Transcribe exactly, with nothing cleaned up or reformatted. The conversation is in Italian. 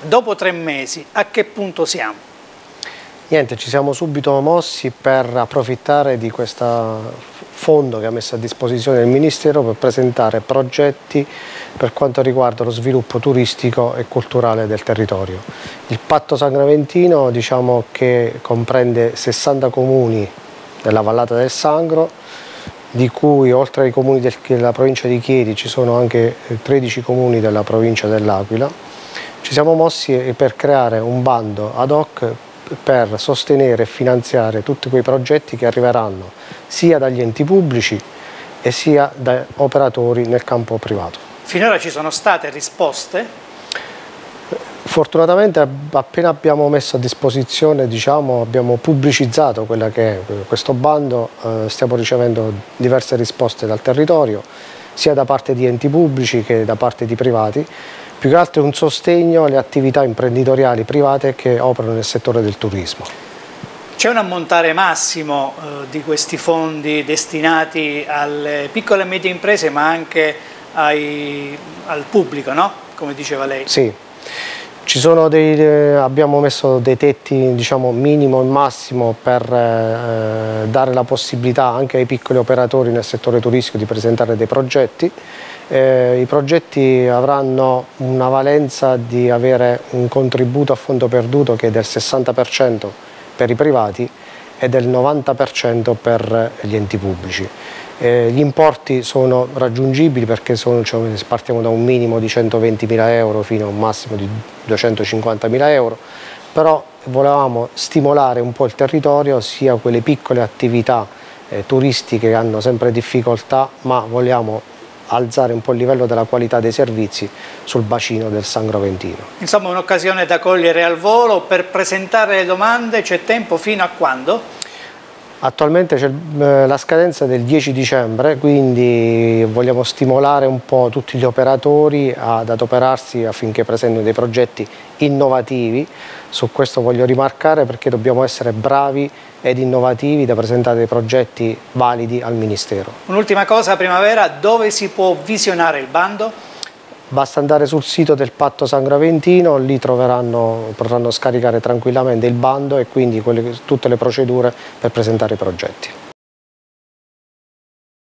Dopo tre mesi, a che punto siamo? Niente, ci siamo subito mossi per approfittare di questo fondo che ha messo a disposizione il Ministero per presentare progetti per quanto riguarda lo sviluppo turistico e culturale del territorio. Il Patto Sangraventino, diciamo, che comprende sessanta comuni della vallata del Sangro, di cui oltre ai comuni del, della provincia di Chieti ci sono anche tredici comuni della provincia dell'Aquila. Ci siamo mossi per creare un bando ad hoc per sostenere e finanziare tutti quei progetti che arriveranno sia dagli enti pubblici e sia da operatori nel campo privato. Finora ci sono state risposte? Fortunatamente appena abbiamo messo a disposizione, diciamo, abbiamo pubblicizzato quella che è questo bando, eh, stiamo ricevendo diverse risposte dal territorio, sia da parte di enti pubblici che da parte di privati. Più che altro è un sostegno alle attività imprenditoriali private che operano nel settore del turismo. C'è un ammontare massimo eh, di questi fondi destinati alle piccole e medie imprese, ma anche ai, al pubblico, no? Come diceva lei. Sì, ci sono dei, eh, abbiamo messo dei tetti, diciamo, minimo e massimo per eh, dare la possibilità anche ai piccoli operatori nel settore turistico di presentare dei progetti. Eh, I progetti avranno una valenza di avere un contributo a fondo perduto che è del sessanta per cento per i privati e del novanta per cento per gli enti pubblici. Eh, gli importi sono raggiungibili perché sono, cioè, partiamo da un minimo di centoventimila euro fino a un massimo di duecentocinquantamila euro, però volevamo stimolare un po' il territorio, sia quelle piccole attività eh, turistiche che hanno sempre difficoltà, ma vogliamo alzare un po' il livello della qualità dei servizi sul bacino del Sangraventino. Insomma, un'occasione da cogliere al volo. Per presentare le domande c'è tempo fino a quando? Attualmente c'è la scadenza del dieci dicembre, quindi vogliamo stimolare un po' tutti gli operatori ad adoperarsi affinché presentino dei progetti innovativi. Su questo voglio rimarcare perché dobbiamo essere bravi ed innovativi da presentare dei progetti validi al Ministero. Un'ultima cosa, Primavera, dove si può visionare il bando? Basta andare sul sito del Patto Sangraventino, lì troveranno, potranno scaricare tranquillamente il bando e quindi quelle, tutte le procedure per presentare i progetti.